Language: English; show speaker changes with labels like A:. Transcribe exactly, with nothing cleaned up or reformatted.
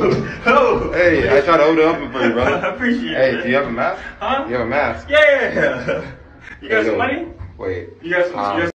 A: Oh, oh.
B: Hey, I tried to hold it up for you, brother.
A: I appreciate
B: hey,
A: it.
B: Hey, do you have a mask?
A: Huh?
B: You have a mask?
A: Yeah. You got
B: Hey,
A: some
B: yo,
A: money?
B: Wait.
A: You got some,
B: um,
A: you got